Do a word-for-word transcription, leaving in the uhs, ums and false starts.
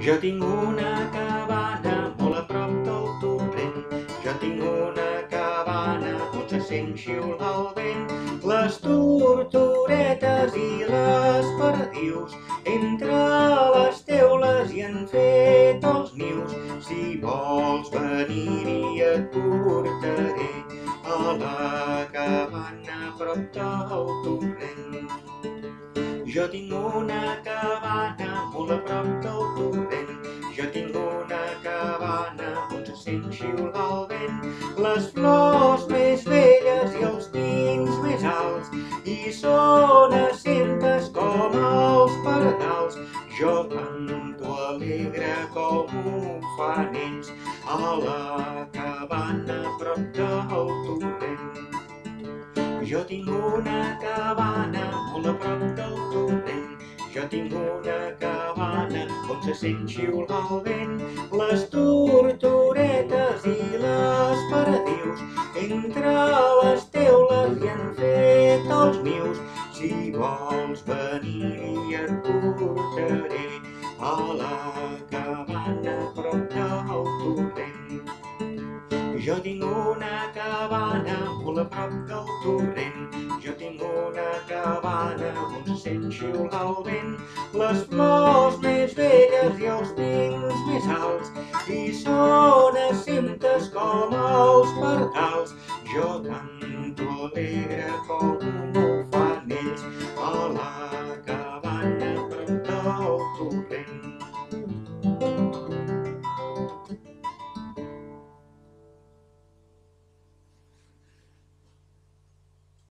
Jo tinc una cabana molt a prop del torrent. Jo tinc una cabana on se sent xiular el vent. Les tortoretes i les perdius entre les teules hi han fet els nius. Si vols venir-hi et portaré a la cabana a prop del torrent. Jo tinc una cabana molt a prop del torrent. Jo tinc una cabana on se sent xiular el vent. Les flors més belles i els pins més alts i són assentes com els pardals. Jo canto alegre com ho fan ells a la cabana a prop del torrent. Jo tinc una cabana molt a prop del torrent. Jo tinc una cabana on se sent xiular el vent. Les tortoretes i les perdius entre les teules hi han fet els nius. Si vols venir et portaré a la cabana a prop del torrent. Jo tinc una cabana molt a prop del torrent. Jo tinc una cabana on se sent xiular el vent. Les flors més belles i els pins més alts i són assentes com els pardals. Jo canto